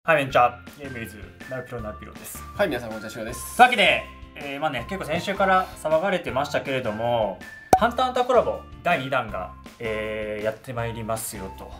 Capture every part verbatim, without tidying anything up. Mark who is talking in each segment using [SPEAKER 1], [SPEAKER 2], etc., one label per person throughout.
[SPEAKER 1] はい、めんちゃゲームイズナルピロナルピロです。
[SPEAKER 2] はい、皆さんこんにちは、しろです。
[SPEAKER 1] というわけで、えー、まあね、結構先週から騒がれてましたけれども、ハンターハンターコラボだいにだんが、えー、やってまいりますよと。はい、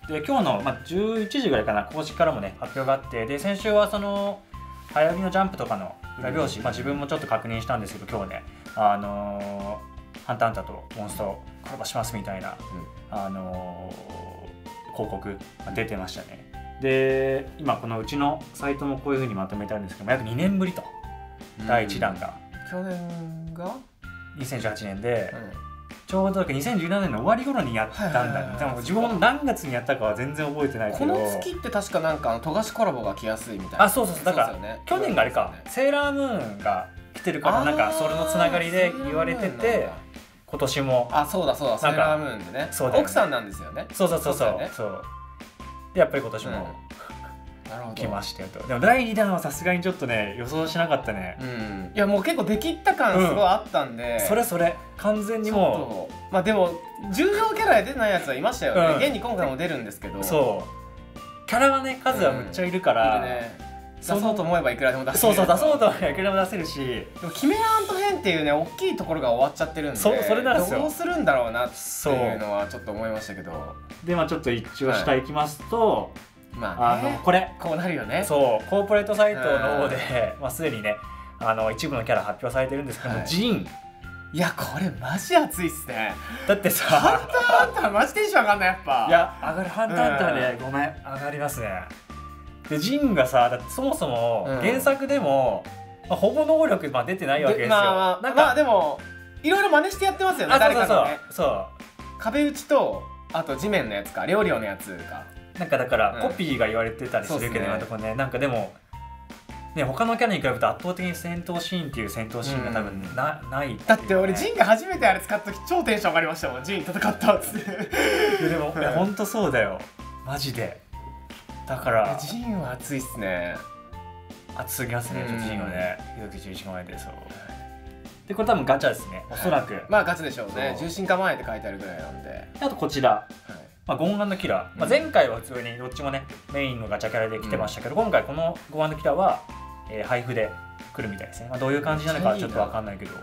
[SPEAKER 1] で今日の、まあ、じゅういちじぐらいかな、公式からもね発表があって、で先週はその流行りのジャンプとかの裏表紙、うん、まあ、自分もちょっと確認したんですけど、今日ね、あのー、ハンターハンターとモンストコラボしますみたいな、うん、あのー、広告が出てましたね。で今このうちのサイトもこういう風にまとめてあるんですけど、約にねんぶりと、だいいちだんが
[SPEAKER 2] 去年が
[SPEAKER 1] にせんじゅうはちねんで、
[SPEAKER 2] うん、
[SPEAKER 1] ちょうどにせんじゅうななねんの終わり頃にやったんだね。でも自分も何月にやったかは全然覚えてないけど、
[SPEAKER 2] この月って確かなんかあの富樫コラボが来やすいみたいな。
[SPEAKER 1] あ、そうそうそう、だから、ね、去年があれか、ね、セーラームーンが来てるから、なんかそれのつながりで言われてて、今年も
[SPEAKER 2] あ、そうだそうだ、セーラームーンでね、そうだよね、奥さんなんですよね。
[SPEAKER 1] そうそうそうそう、そう、でやっぱり今年も、うん来ましたよと。でもだいにだんはさすがにちょっとね予想しなかったね。
[SPEAKER 2] うん、いやもう結構出きった感すごいあったんで、
[SPEAKER 1] うん、それそれ完全にも
[SPEAKER 2] う、まあでも重要キャラで出ないやつはいましたよね、うん、現に今回も出るんですけど、
[SPEAKER 1] そうキャラはね数はむっちゃいるから、うん、いるね、
[SPEAKER 2] 出そうと思えばいくらでも出せる。
[SPEAKER 1] そうそう、出そうと思えばいくらでも出せるし、で
[SPEAKER 2] もキメラアント編っていうね大きいところが終わっちゃってるんで、
[SPEAKER 1] そうそれなんですよ。
[SPEAKER 2] どうするんだろうなっていうのはちょっと思いましたけど、
[SPEAKER 1] でまあちょっと一応下行きますと、はい、まあ、あのこれ
[SPEAKER 2] こうなるよね。
[SPEAKER 1] そうコーポレートサイトの方で、まあ、すでにねあの一部のキャラ発表されてるんですけども、はい、ジン、
[SPEAKER 2] いやこれマジ熱いっすね。
[SPEAKER 1] だってさ
[SPEAKER 2] ハンターハンターマジテンション上がんないやっぱ。
[SPEAKER 1] いや上がる、ハンターハンターね、ごめん上がりますね。でジンがさ、だってそもそも原作でも、うん、まあ、ほぼ能力、まあ、出てないわけですよ。まあ、
[SPEAKER 2] まあ、なんかまあでもいろいろ真似してやってますよね、誰かがね。
[SPEAKER 1] そうそう
[SPEAKER 2] 壁打ちとあと地面のやつか、料理のやつか。
[SPEAKER 1] なんかだからコピーが言われてたりするけど、今のところね、なんかでもね、他のキャラに比べると圧倒的に戦闘シーンっていう戦闘シーンが多分 な,、うん、ない、ね、
[SPEAKER 2] だって俺ジンが初めてあれ使った時超テンション上がりましたもん。ジン戦ったっつって
[SPEAKER 1] でも、うん、いやほんとそうだよマジで。だから
[SPEAKER 2] ジンは熱いっすね。
[SPEAKER 1] 熱すぎますね、ちょっとジンはね、ひどくじゅういちまんえんで。そうでこれ多分ガチャですね、おそらく、はい、
[SPEAKER 2] まあガチャでしょうね。重心構えって書いてあるぐらいなんで。
[SPEAKER 1] あとこちら、はい、まあ、ゴンガンのキラー、まあ、前回は普通にどっちもねメインのガチャキャラで来てましたけど、うん、今回このゴンガンのキラーは、えー、配布で来るみたいですね。まあ、どういう感じなのかはちょっと分かんないけど、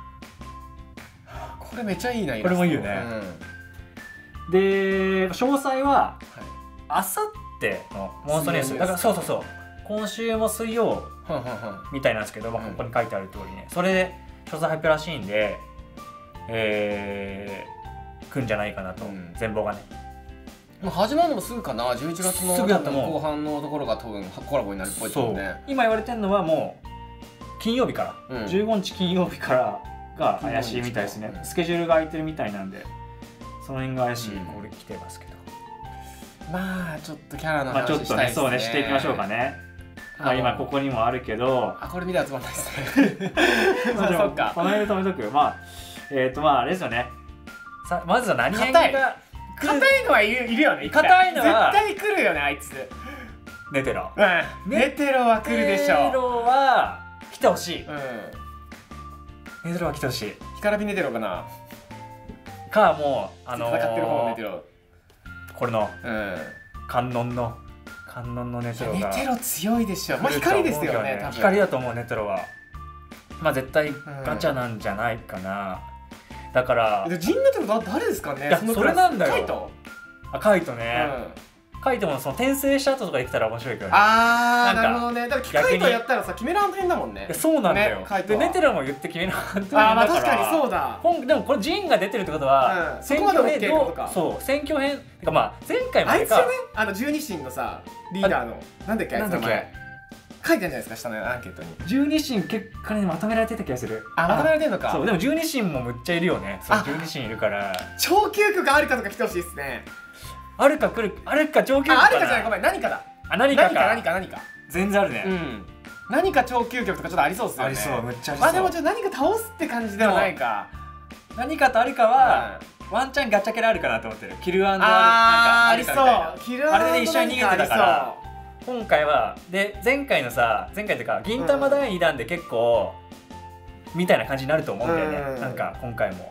[SPEAKER 2] これめっちゃいいな。
[SPEAKER 1] これもいいよね、うん、で詳細はあさってのモンストニュースだから、そうそうそう、今週も水曜みたいなんですけど、まあ、ここに書いてある通りね、それで詳細発表らしいんで、えー、来るんじゃないかなと、うん、全貌がね。
[SPEAKER 2] もう始まるのもすぐかな、じゅういちがつの後半のところが多分コラボになるっぽいですもんね。
[SPEAKER 1] 今言われてるのはもう金曜日から、うん、じゅうごにち金曜日からが怪しいみたいですね、うん、スケジュールが空いてるみたいなんで、その辺が怪しい、うん、これ来てますけど、
[SPEAKER 2] まあちょっとキャラの話したいですね。
[SPEAKER 1] まあちょっとね、そうね、していきましょうかね。まあ今ここにもあるけど、
[SPEAKER 2] あ、これ見て集まんないですね
[SPEAKER 1] まあでもこの辺で止めとく。まあえっとまああれですよね、さまずは何辺が
[SPEAKER 2] 硬いのはいるよね。
[SPEAKER 1] 硬いのは
[SPEAKER 2] 絶対来るよね、あいつ。
[SPEAKER 1] ネテロ、
[SPEAKER 2] うん、ネテロは来るでしょう。
[SPEAKER 1] ネテロは来てほしい、うん、ネテロは来てほしい。
[SPEAKER 2] 干からびネテロかな
[SPEAKER 1] か、もうあのー、
[SPEAKER 2] 戦ってる方のネテロ、
[SPEAKER 1] これの、うん、観音の観音のネテロが。
[SPEAKER 2] ネテロ強いでしょ。まあ光ですよね、多分
[SPEAKER 1] 光だと思う、ネテロは。まあ絶対ガチャなんじゃないかな、うん、だから
[SPEAKER 2] ジンネテロだ誰ですかね。
[SPEAKER 1] いや、それなんだよ。
[SPEAKER 2] カイト、
[SPEAKER 1] あ、カイトね、うん、カイトもその転生した後とかできたら面白いけどね。
[SPEAKER 2] あー、なるほどね。だからカイトやったらさ、キメラアント編だもんね。
[SPEAKER 1] そうなんだよ、ね、でネテロも言ってキメラアント編だから。
[SPEAKER 2] あー、まあ確かにそうだ。
[SPEAKER 1] でもこれジンが出てるってことは、
[SPEAKER 2] うん、選挙編どう
[SPEAKER 1] そう、選挙編てか、まあ前回も
[SPEAKER 2] あいつよね、あの十二神のさリーダーのなんだっけ、あいつの名前書いてあるじゃないですか、下のアンケートに。
[SPEAKER 1] 十二神結果ね、まとめられてた気がする。
[SPEAKER 2] あ、まとめられてんのか。
[SPEAKER 1] そう、でも十二神もむっちゃいるよね。そう、十二神いるから。
[SPEAKER 2] 超究極あるかとか来てほしいですね。
[SPEAKER 1] あるか来る、あるか超究極かな。
[SPEAKER 2] あ、あるかじゃない、ごめん、何かだ。
[SPEAKER 1] あ、何かか
[SPEAKER 2] 何か何か
[SPEAKER 1] 全然あるね。
[SPEAKER 2] うん。何か超究極とかちょっとありそうですよね。
[SPEAKER 1] ありそう、むっちゃありそう。
[SPEAKER 2] まあでもちょっと何か倒すって感じではないか。
[SPEAKER 1] 何かとあるかはワンチャンガチャキャラあるかなと思ってる。キルアンド
[SPEAKER 2] ありそう。
[SPEAKER 1] あれで一緒に逃げてたから。今回はで前回のさ、前回というか銀魂だいにだんで結構みたいな感じになると思うんだよね。なんか今回も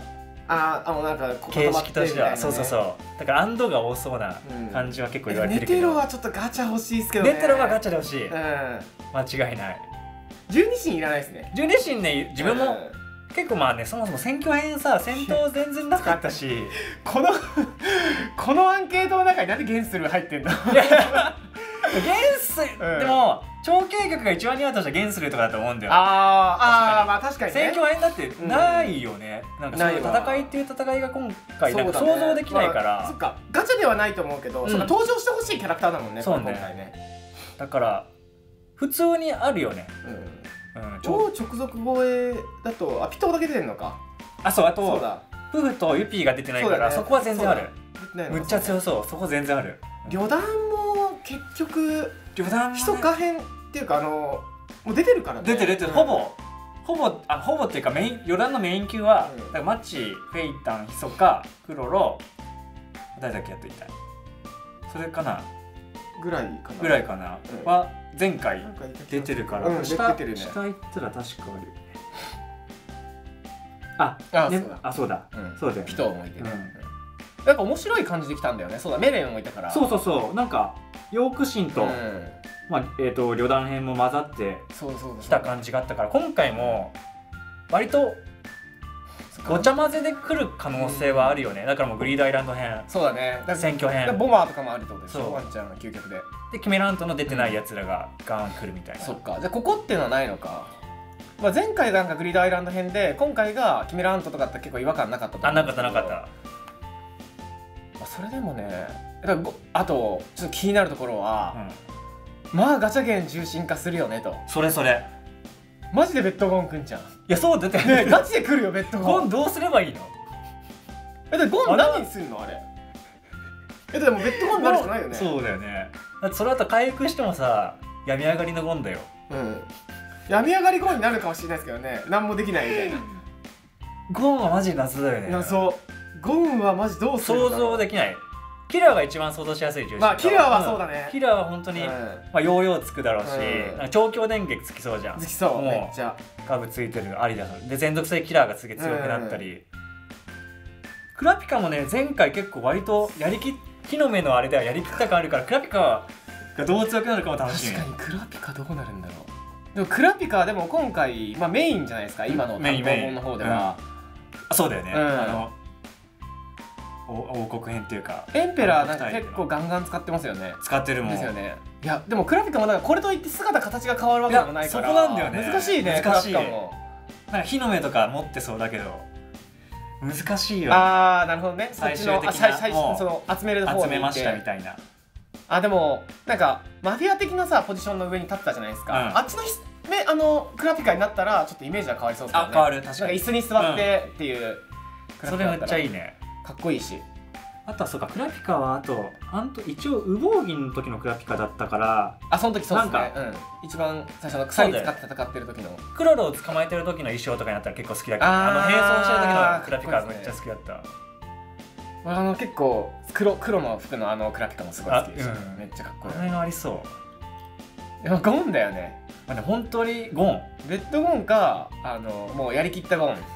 [SPEAKER 2] ああ、あのなんか
[SPEAKER 1] 形式としては、
[SPEAKER 2] ね、
[SPEAKER 1] そうそうそう。だからアンドが多そうな感じは結構言われてるけど、
[SPEAKER 2] ネテロはちょっとガチャ欲しいですけどね。
[SPEAKER 1] ネテロはガチャで欲しい、
[SPEAKER 2] うん、
[SPEAKER 1] 間違いない。
[SPEAKER 2] 十二神いらないですね。
[SPEAKER 1] 十二神ね、自分も、うん結構まあね、そもそも選挙編さ、戦闘全然なかったし
[SPEAKER 2] このこのアンケートの中になんでゲンスル入ってんの？ゲン
[SPEAKER 1] ス、うん、でも超軽曲が一番似合うとしたらゲンスルとかだと思うんだよ。
[SPEAKER 2] ああ、まあ確かにね。
[SPEAKER 1] 選挙編だってないよね、うん、なんかそういう戦いっていう戦いが今回なんか想像できないから、
[SPEAKER 2] まあ、そっかガチャではないと思うけど、うん、その登場してほしいキャラクターだもんね、
[SPEAKER 1] そうね、
[SPEAKER 2] 今回ね。
[SPEAKER 1] だから普通にあるよね。
[SPEAKER 2] うんうん、超直属防衛だと、あ、ピトーだけ出てるのか。
[SPEAKER 1] あ、そう、あとフフとユピーが出てないから そ,、ね、そこは全然ある。むっちゃ強そう、そこ全然ある。
[SPEAKER 2] 旅団も結局
[SPEAKER 1] 旅団も、ね、
[SPEAKER 2] 基礎可変っていうか、あのもう出てるからね。
[SPEAKER 1] 出てる出てる、ほぼほぼあほぼっていうかメイン旅団のメイン級は、うん、だからマッチ、フェイタン、ヒソカ、クロロ、誰だっけやっといたい。それかな。
[SPEAKER 2] ぐらいかな。
[SPEAKER 1] ぐらいかな、うん、は前回出てるから、
[SPEAKER 2] うん、
[SPEAKER 1] 下
[SPEAKER 2] 出てるね。
[SPEAKER 1] 下行ったら確かあるよね。あ、
[SPEAKER 2] あ、
[SPEAKER 1] ね、
[SPEAKER 2] そうだ。
[SPEAKER 1] あ、そうだ。うん、そうだよね。
[SPEAKER 2] ピトーもいてね。うん、なんか面白い感じできたんだよね。そうだ、メレンもいたから。
[SPEAKER 1] そうそうそう。なんかヨークシンと、うん、まあえっ、ー、と旅団編も混ざってきた感じがあったから、今回も割とごちゃ混ぜで来る可能性はあるよね。だからもうグリードアイランド編、
[SPEAKER 2] そうだね。
[SPEAKER 1] 選挙編、
[SPEAKER 2] ボマーとかもあるってことでしょ。ワンちゃんの究極で。
[SPEAKER 1] でキメラントの出てないやつらがガーン来るみたいな。
[SPEAKER 2] そっか。じゃあここっていうのはないのか。まあ前回がなんかグリードアイランド編で、今回がキメラントとかって結構違和感なかったと思
[SPEAKER 1] うんですけど。あ、なかったなか
[SPEAKER 2] った。それでもね、だからあとちょっと気になるところは、うん、まあガチャゲン重心化するよねと。
[SPEAKER 1] それそれ。
[SPEAKER 2] マジでベッドゴンくんじゃん。い
[SPEAKER 1] やそうだって
[SPEAKER 2] ね、ガチで来るよベッドゴン。
[SPEAKER 1] ゴンどうすればいいの？
[SPEAKER 2] え、でゴン何するのあれ？え、でもベッドゴンになるじゃないよね。
[SPEAKER 1] そうだよね。だってその後回復してもさ、病み上がりのゴンだよ。
[SPEAKER 2] うん。病み上がりゴンになるかもしれないですけどね。何もできないみたいな。
[SPEAKER 1] ゴンはマジ謎だよね。
[SPEAKER 2] 謎。ゴンはマジどうする
[SPEAKER 1] の？想像できない。キラーが一番想像しやすい重心。
[SPEAKER 2] まあキラーはそうだね。
[SPEAKER 1] キラーは本当に、うん、まあヨーヨーつくだろうし、うん、長距電撃つきそうじゃん。
[SPEAKER 2] つきそう。めっちゃ。
[SPEAKER 1] ガブついてるありだ。で全属性キラーがすげえ強くなったり。うん、クラピカもね前回結構割とやりき木の芽のあれではやりきった感あるから、クラピカがどう強くなるかも楽しみ。
[SPEAKER 2] 確かにクラピカどうなるんだろう。でもクラピカはでも今回、まあ、メインじゃないですか今の単行本の方では。
[SPEAKER 1] うん、あそうだよね。うん、あの王国編っていうか
[SPEAKER 2] エンペラーなんか結構ガンガン使ってますよね。
[SPEAKER 1] 使ってるもん
[SPEAKER 2] ですよね。いやでもクラピカもなんかこれといって姿形が変わるわけでもないから、
[SPEAKER 1] そこなんだよね。
[SPEAKER 2] 難しいね。
[SPEAKER 1] 難しい。
[SPEAKER 2] クラピカも
[SPEAKER 1] なんか火の目とか持ってそうだけど難しいよね。
[SPEAKER 2] ああなるほどね。
[SPEAKER 1] 最終的な
[SPEAKER 2] 最最その集める方に
[SPEAKER 1] 集めましたみたいな。
[SPEAKER 2] あでもなんかマフィア的なさポジションの上に立ってたじゃないですか。うん、あっちのねあのクラピカになったらちょっとイメージは変わりそうですよね。
[SPEAKER 1] あ変わる確かに。
[SPEAKER 2] なんか椅子に座ってっていう、
[SPEAKER 1] うん、それめっちゃいいね。
[SPEAKER 2] かっこいいし。
[SPEAKER 1] あとはそうかクラピカはあとあんと一応羽毛銀の時のクラピカだったから、
[SPEAKER 2] あその時そうですね。うん、一番最初の鎖使って戦ってる時の
[SPEAKER 1] クロロを捕まえてる時の衣装とかになったら結構好きだけど、ね、あの並走してる時のクラピカめっちゃ好きだった。
[SPEAKER 2] あの結構黒黒の服のあのクラピカもすごい好きでした、うん、めっちゃかっこいい。
[SPEAKER 1] あれがありそう。
[SPEAKER 2] でもゴンだよね。
[SPEAKER 1] まあね本当にゴン。
[SPEAKER 2] ベッドゴンかあのもうやりきったゴン。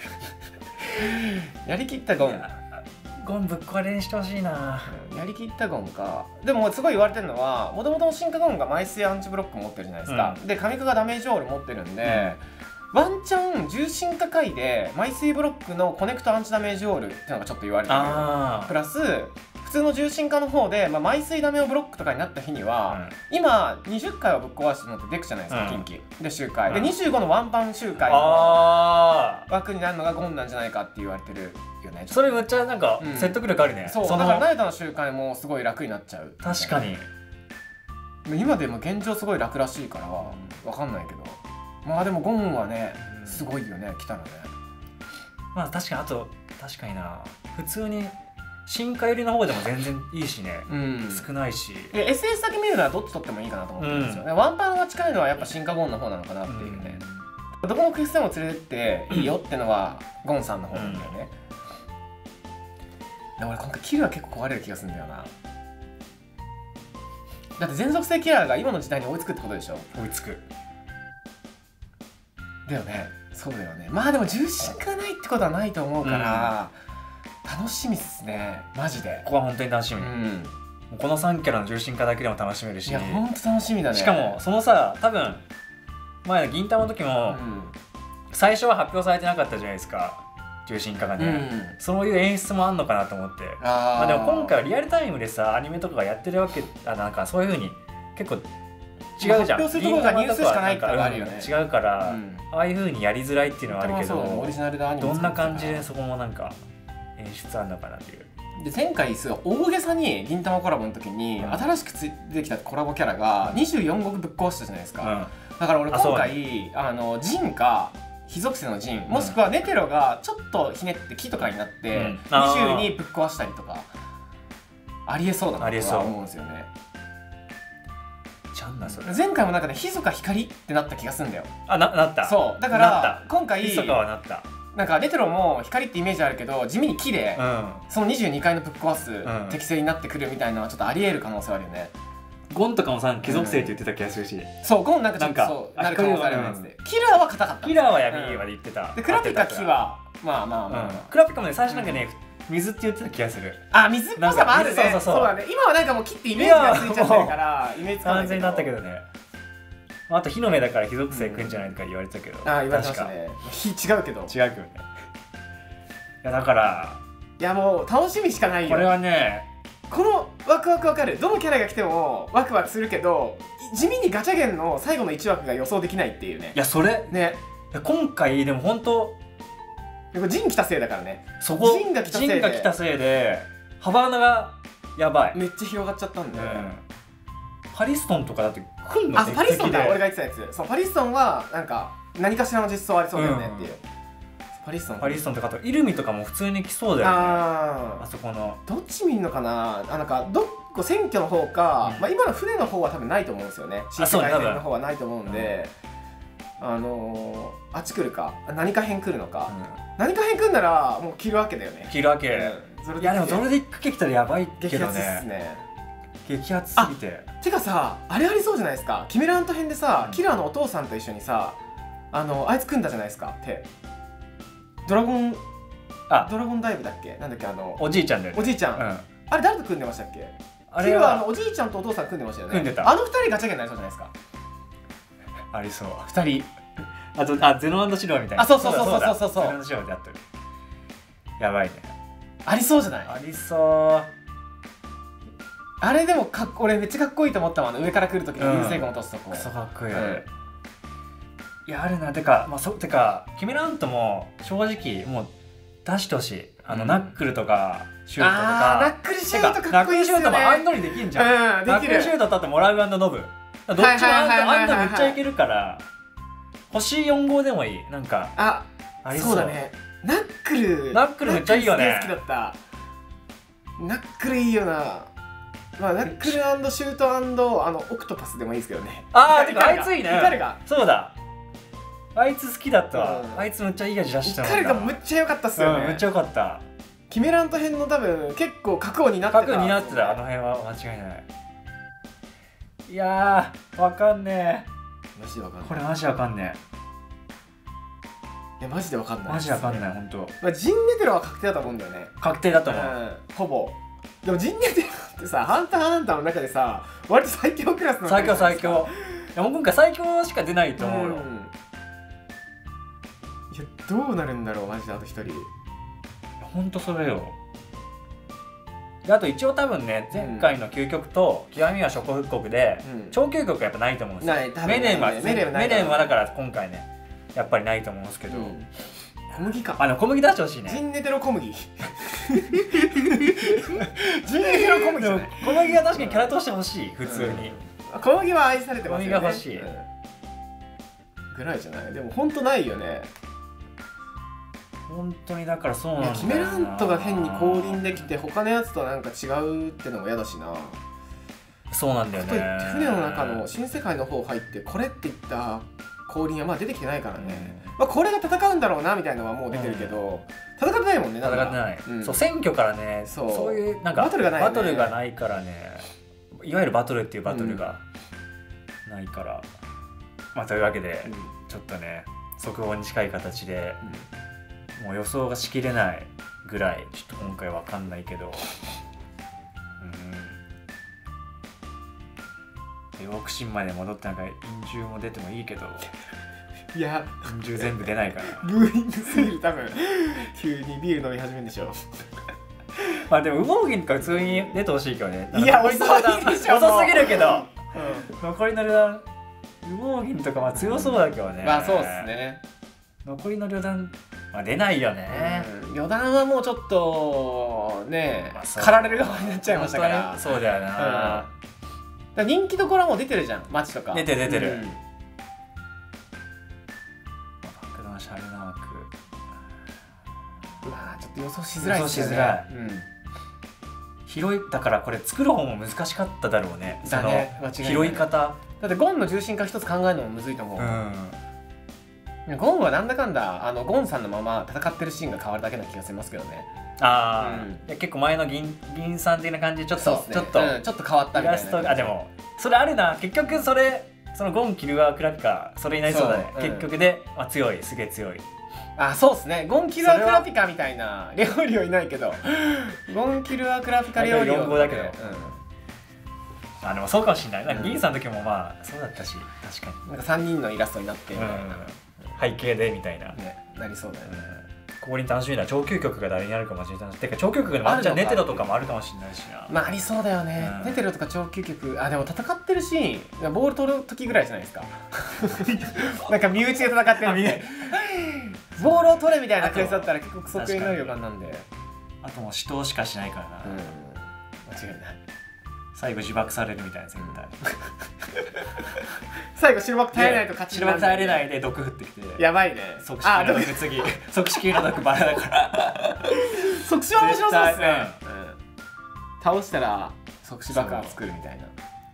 [SPEAKER 2] やりきったゴン。
[SPEAKER 1] ゴンぶっ壊れにしてほしいな、
[SPEAKER 2] うん、やりきったゴンか。でもすごい言われてるのはもともとの進化ゴンが枚数アンチブロック持ってるじゃないですか、うん、で神化がダメージオール持ってるんで、うん、ワンチャン重心化回で枚数ブロックのコネクトアンチダメージオールっていうのがちょっと言われてる。プラス普通の重心化の方で、まあ、枚数ダメをブロックとかになった日には、うん、今にじゅっかいはぶっ壊してるのってデクじゃないですか、うん、近畿で周回、うん、でにじゅうごのワンパン周回の枠になるのがゴンなんじゃないかって言われてるよね。
[SPEAKER 1] それめっちゃなんか説得力あるね、
[SPEAKER 2] うん、そうだからナイタの周回もすごい楽になっちゃう。
[SPEAKER 1] 確かに
[SPEAKER 2] 今でも現状すごい楽らしいから分かんないけど、まあでもゴンはねすごいよね来たのね。
[SPEAKER 1] まあ確かにあと確かにな普通に進化寄りの方でも全然いいしね、うん、少ないし
[SPEAKER 2] エスエス だけ見るならどっち取ってもいいかなと思ってるんですよね、うん、ワンパンが近いのはやっぱ進化ゴンの方なのかなっていうね、うん、どこのクエストでも連れてっていいよってのはゴンさんの方なんだよね、うん、でも俺今回キルは結構壊れる気がするんだよな。だって全属性キラーが今の時代に追いつくってことでしょ。
[SPEAKER 1] 追いつく
[SPEAKER 2] だよね。 そうだよね。まあでも重心がないってことはないと思うから、うん、楽しみっすねマジで。
[SPEAKER 1] ここは本当に楽しみ、うん、このさんキャラの重心化だけでも楽しめるし、
[SPEAKER 2] いやほんと楽しみだね。
[SPEAKER 1] しかもそのさ多分前の銀魂の時も、うん、最初は発表されてなかったじゃないですか重心化がね、うん、そういう演出もあんのかなと思って。あ、まあ、でも今回はリアルタイムでさアニメとかがやってるわけ、あなんかそういう風に結構違うじゃん。
[SPEAKER 2] 発表するところがニュースしかないってのがあるよね。
[SPEAKER 1] 違うから、うん、ああいう風にやりづらいっていうのはあるけど、
[SPEAKER 2] オリジナルでアニメ
[SPEAKER 1] どんな感じでそこもなんか演出あんのかなっていう。
[SPEAKER 2] で前回すごい大げさに銀魂コラボの時に、うん、新しくつ出てきたコラボキャラがにじゅうよんごくぶっ壊したじゃないですか、うん、だから俺今回あのジンか火属性のジン、もしくはネテロがちょっとひねって木とかになって、うん、にじゅうにぶっ壊したりとかありえそうだなとは思うんですよね。
[SPEAKER 1] それ
[SPEAKER 2] 前回もなんかねひそか光ってなった気がするんだよ。
[SPEAKER 1] あ な, なった
[SPEAKER 2] そうだから今回
[SPEAKER 1] ひそかはなった。
[SPEAKER 2] なんかレトロも光ってイメージあるけど地味に木で、うん、そのにじゅうにかいのぶっ壊す、うん、適正になってくるみたいなのはちょっとありえる可能性あるよね。
[SPEAKER 1] ゴンとかもさ貴族性って言ってた気がするし、うん、
[SPEAKER 2] そうゴンなんかちょっとそうなる可能性あるやつで、キラーは硬かった。
[SPEAKER 1] キラーは闇まで言ってた、
[SPEAKER 2] うん、でクラピカ木はまあまあまあ、
[SPEAKER 1] うん、クラピカもね最初なんかね、うん、水って言ってた気がする。
[SPEAKER 2] あ、水っぽさもあるね。そうそうそう、そうだね。今はなんかもう木ってイメージがついちゃってるからイメージつかない
[SPEAKER 1] 完全になったけどね。あと火の目だから火属性くんじゃないとか言われてたけど、うん、
[SPEAKER 2] ああ言われてましたね。火違うけど
[SPEAKER 1] 違うけどね。いやだから
[SPEAKER 2] いやもう楽しみしかないよ
[SPEAKER 1] これはね。
[SPEAKER 2] このワクワクわかる。どのキャラが来てもワクワクするけど地味にガチャゲンの最後のいち枠が予想できないっていうね。
[SPEAKER 1] いやそれ
[SPEAKER 2] ね
[SPEAKER 1] 今回でも本当
[SPEAKER 2] ジン来たせいだからね。
[SPEAKER 1] そこジンが来たせいでジンが来たせいで幅穴がやばい。
[SPEAKER 2] めっちゃ広がっちゃったんで、うん、
[SPEAKER 1] パリストンとかだって来んの。
[SPEAKER 2] あ、パリストンだ俺が言ってたやつ。そうパリストンはなんか何かしらの実装ありそうだよねっていう、うん、パリストン
[SPEAKER 1] パリストンとかとイルミとかも普通に来そうだよね。ああそこの
[SPEAKER 2] どっち見んのかな。あなんかどっこ選挙の方か、うん、まあ今の船の方は多分ないと思うんですよね。新世界編の方はないと思うんで、うん、あのー、あっち来るか何か編来るのか、うん、何か編来るならもう着るわけだよね。
[SPEAKER 1] 着るわけ、うん、いやでもそれで一回来たらやばいけどね。
[SPEAKER 2] 激アツっすね。
[SPEAKER 1] 激アツすぎて。
[SPEAKER 2] てかさあれありそうじゃないですか。キメラント編でさ、うん、キラーのお父さんと一緒にさあのあいつ組んだじゃないですか。手ドラゴンあドラゴンダイブだっけなんだっけあの
[SPEAKER 1] おじいちゃんで
[SPEAKER 2] おじいちゃん、うん、あれ誰と組んでましたっけ。
[SPEAKER 1] あれは
[SPEAKER 2] あのおじいちゃんとお父さん組んでましたよね。
[SPEAKER 1] 組んでた。
[SPEAKER 2] あの二人ガチャゲンになりそうじゃないですか。
[SPEAKER 1] ありそう
[SPEAKER 2] 二人。
[SPEAKER 1] あとあゼノ&シロみたいな。
[SPEAKER 2] あそうそうそうそうそうそうそう
[SPEAKER 1] ゼノ&シロでやってる。やばいね。
[SPEAKER 2] ありそうじゃない。
[SPEAKER 1] ありそう。
[SPEAKER 2] あれでもかっ俺めっちゃかっこいいと思ったもん。上から来るときに流星群落とすとこ、
[SPEAKER 1] うん、クソかっこいい、うん、いやあるな。てかまあそてかキメラントも正直もう出してほしい。あの、うん、ナックルとかシュートとか。
[SPEAKER 2] ナックルシュートかっこいいっすよね。
[SPEAKER 1] ナックルシュートもアンドにできんじゃん、うん、ナックルシュートだってモラウ&ノブどっちもアンドめっちゃいけるから星よん号でもいい。なんか
[SPEAKER 2] あありそう。そうだね。ナックル
[SPEAKER 1] ナックルめっちゃいいよね。
[SPEAKER 2] 好きだった。ナックルいいよな。まあナックル&シュート&あのオクトパスでもいいですけどね。
[SPEAKER 1] あああいついいね。
[SPEAKER 2] イカルが
[SPEAKER 1] そうだあいつ好きだったわ、うん、あいつめっちゃいい味出したもんな。
[SPEAKER 2] イカルがむっちゃ良かったっすよね、
[SPEAKER 1] うん、めっちゃ良かった。
[SPEAKER 2] キメラント編の多分結構核を担ってた。
[SPEAKER 1] 核になってたあの辺は間違いない。いやーわかんね
[SPEAKER 2] え。マジでわかんない。
[SPEAKER 1] これマジわかんね
[SPEAKER 2] え。いやマジでわかんない。
[SPEAKER 1] マジわかんない本当。
[SPEAKER 2] まあジンネテロは確定だと思うんだよね。
[SPEAKER 1] 確定だと思う、
[SPEAKER 2] うん、ほぼ。でもジンネテロってさハンターハンターの中でさ割と最強クラスの
[SPEAKER 1] 最強最強。いやもう今回最強しか出ないと思うよ、うん、い
[SPEAKER 2] やどうなるんだろうマジであと一人。
[SPEAKER 1] ほんとそれよ。であと一応多分ね前回の究極と極みは諸国復刻で、うん、超究極はやっぱないと思うんですよ。
[SPEAKER 2] ない多分
[SPEAKER 1] メネンは
[SPEAKER 2] メネンは
[SPEAKER 1] メネンはだから今回ねやっぱりないと思うんですけど、うん、
[SPEAKER 2] 小麦か。
[SPEAKER 1] あの小麦出してほしいね。
[SPEAKER 2] ジンネテロ小麦ジンネテロ小麦じゃない。
[SPEAKER 1] 小麦が確かにキャラとして欲しい普通に、
[SPEAKER 2] うん、小麦は愛されてますよね。
[SPEAKER 1] 小麦が欲しい、うん、
[SPEAKER 2] ぐらいじゃない。でもほんとないよね。
[SPEAKER 1] 本当にだからそうなんだよな。
[SPEAKER 2] キメラントが変に降臨できて他のやつとなんか違うってのも嫌だしな。
[SPEAKER 1] そうなんだよね。
[SPEAKER 2] 船の中の新世界の方入ってこれっていった降臨はまあ出てきてないからね、うんまあ、これが戦うんだろうなみたいなのはもう出てるけど、うん、戦ってないもんね。
[SPEAKER 1] 戦ってない、うん、そう選挙からねそう、そういうなんか
[SPEAKER 2] バトルがない、ね、
[SPEAKER 1] バトルがないからね。いわゆるバトルっていうバトルがないから、うん、まあというわけで、うん、ちょっとね速報に近い形で、もう予想がしきれないぐらいちょっと今回わかんないけど、うん、でオークシンまで戻ってなんか陰獣も出てもいいけど、
[SPEAKER 2] いや
[SPEAKER 1] 陰獣全部出ないから
[SPEAKER 2] ブーイングすぎる。多分急にビール飲み始めるんでしょ。
[SPEAKER 1] まあでも羽毛銀とか普通に出てほしいけどね。
[SPEAKER 2] いや
[SPEAKER 1] 遅
[SPEAKER 2] 遅いでしょ
[SPEAKER 1] 遅すぎるけど、
[SPEAKER 2] うん、
[SPEAKER 1] 残りの旅団羽毛銀とかまあ強そうだけどね。
[SPEAKER 2] まあそうっすね。
[SPEAKER 1] 残りの旅団、まあ、出ないよね、
[SPEAKER 2] うん、余談はもうちょっとね、
[SPEAKER 1] まあ、
[SPEAKER 2] 駆られる側になっちゃいましたから。
[SPEAKER 1] そうだよな、うん、だ
[SPEAKER 2] から人気どころはもう出てるじゃん、街とか
[SPEAKER 1] 出てる出てる、うん、
[SPEAKER 2] 爆弾
[SPEAKER 1] シャレな枠、
[SPEAKER 2] うわちょっと予想しづらいですよね。
[SPEAKER 1] 予想しづらい、うん、広いだからこれ作る方も難しかっただろうね。
[SPEAKER 2] だね、
[SPEAKER 1] その拾い方
[SPEAKER 2] だってゴンの重心化一つ考えるのもむずいと思う、うん、ゴンはなんだかんだあのゴンさんのまま戦ってるシーンが変わるだけな気がしますけどね。
[SPEAKER 1] ああ、うん、いや結構前の銀銀さん的な感じでちょっと、ね、ちょっと、
[SPEAKER 2] うん、ちょっと変わったみたいな。イラスト
[SPEAKER 1] あでもそれあるな。結局それそのゴンキルアクラピカそれになりそうだね。結局で、うん、あ強いすげえ強い。
[SPEAKER 2] あそうですね。ゴンキルアクラピカみたいな料理はいないけどゴンキルアクラピカ料理は、ね、
[SPEAKER 1] よん号だけど、うん、あでもそうかもしれない。なんか銀さんの時もまあそうだったし、確かに
[SPEAKER 2] なんかさんにんのイラストになってみたいな、うん、
[SPEAKER 1] 背景でみたいな、
[SPEAKER 2] ね、なりそうだよね。
[SPEAKER 1] ここに楽しみな超究極が誰になるかもしれない。てか超究極でワンチャンネテロとかもあるかもしれないしな。
[SPEAKER 2] まあありそうだよね、うん、ネテロとか超究極。あでも戦ってるシーンボール取る時ぐらいじゃないですかなんか身内で戦ってるみたいボールを取れみたいなケースだったら結構即になる予感なんで。
[SPEAKER 1] あともう死闘しかしないからな、うん、
[SPEAKER 2] 間違いない。
[SPEAKER 1] 最後自爆されるみたいな絶対
[SPEAKER 2] 最後白幕耐えないと勝ち
[SPEAKER 1] になる。白幕耐えれないで毒降ってきて
[SPEAKER 2] やばいね。
[SPEAKER 1] 即死系の毒次即死系の毒バラだから
[SPEAKER 2] 即死は面白そうですね、うん、倒したら即死爆破作るみたいな。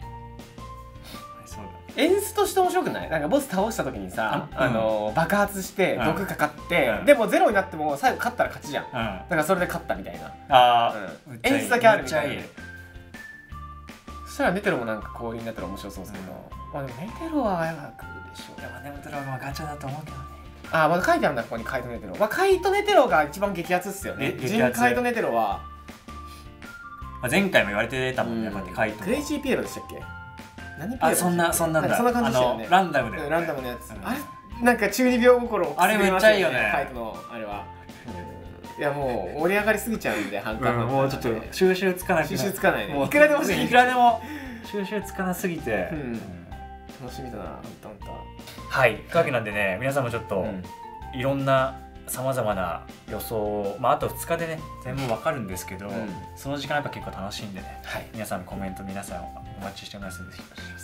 [SPEAKER 2] 演出として面白くない？なんかボス倒した時にさ、あ、あのー、爆発して毒かかって、うん、でもゼロになっても最後勝ったら勝ちじゃん、うん、だからそれで勝ったみたいな。あ、うん、演出だけあるみたいな。そしたらネテロもなんか氷になったら面白そうですけど、うん、まあでもネテロは早くでしょう。いやネテロはガチャだと思うけどね。ああまだ書いてあるんだここにカイトネテロ。まあカイトネテロが一番激アツっすよね。ジンカイトネテロは、
[SPEAKER 1] まあ、前回も言われてたもんね、こうやってカイト。
[SPEAKER 2] クレイジーピエロでしたっけ？何
[SPEAKER 1] あそんなそんなんだ。
[SPEAKER 2] そんな感じでしたよね。
[SPEAKER 1] ランダムで、
[SPEAKER 2] ランダムのやつ。あれなんか中二病心を
[SPEAKER 1] あれめっちゃいいよね。
[SPEAKER 2] カイトのあれは。いやもう盛り上がりすぎちゃうんで、反感が
[SPEAKER 1] もうちょっと収集つかない。
[SPEAKER 2] 収集つかないね。いくらでも
[SPEAKER 1] いくらでも収集つかなすぎて。
[SPEAKER 2] 楽しみだな、あんたあんた。
[SPEAKER 1] はい。というわけなんでね、皆さんもちょっといろんなさまざまな予想を、まああとふつかでね全部わかるんですけど、その時間やっぱ結構楽しいんでね。皆さんのコメント皆さんお待ちしてますので。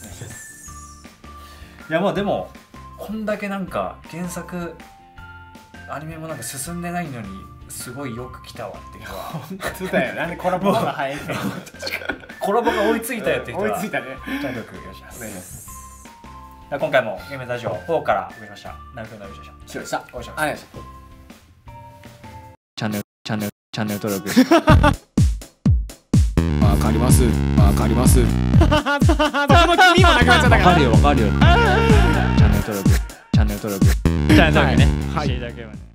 [SPEAKER 1] いやまあでもこんだけなんか原作アニメもなんか進んでないのにすごいよく来たわっていうか。
[SPEAKER 2] 本当だよ。なんでコラボが早いの？
[SPEAKER 1] コラボが追いついたよって人は
[SPEAKER 2] 追いついたね。
[SPEAKER 1] じゃあよくお願いします。今回もゲームラジオフォーからお送りしました。ナルトのナルトでした。
[SPEAKER 2] しろした。
[SPEAKER 1] お願いします。
[SPEAKER 2] ありがとうございます。
[SPEAKER 1] チャンネルチャンネルチャンネル登録。
[SPEAKER 2] わかります。わかります。その君もなくなっちゃったから。
[SPEAKER 1] わかるよわかるよ。チャンネル登録チャンネル登録チャンネル登録ね。
[SPEAKER 2] はい。